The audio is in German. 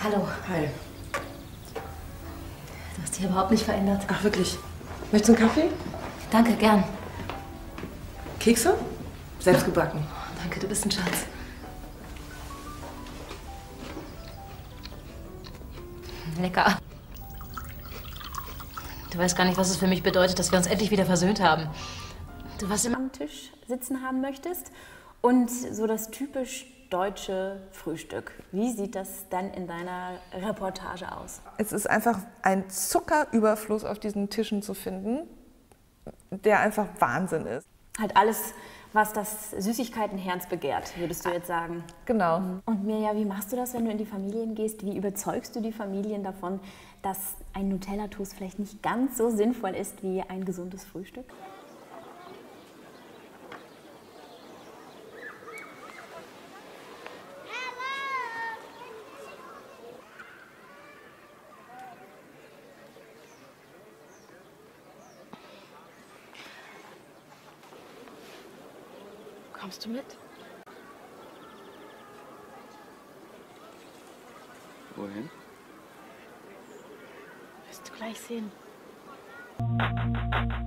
Hallo. Hi. Du hast dich überhaupt nicht verändert. Ach, wirklich? Möchtest du einen Kaffee? Danke, gern. Kekse? Selbst gebacken. Oh, danke, du bist ein Schatz. Lecker. Du weißt gar nicht, was es für mich bedeutet, dass wir uns endlich wieder versöhnt haben. Du warst immer Am Tisch sitzen haben möchtest und so das typisch deutsche Frühstück. Wie sieht das dann in deiner Reportage aus? Es ist einfach ein Zuckerüberfluss auf diesen Tischen zu finden, der einfach Wahnsinn ist. Halt alles, was das Süßigkeitenherz begehrt, würdest du jetzt sagen. Genau. Und Mirja, wie machst du das, wenn du in die Familien gehst? Wie überzeugst du die Familien davon, dass ein Nutella-Toast vielleicht nicht ganz so sinnvoll ist wie ein gesundes Frühstück? Kommst du mit? Wohin? Wirst du gleich sehen.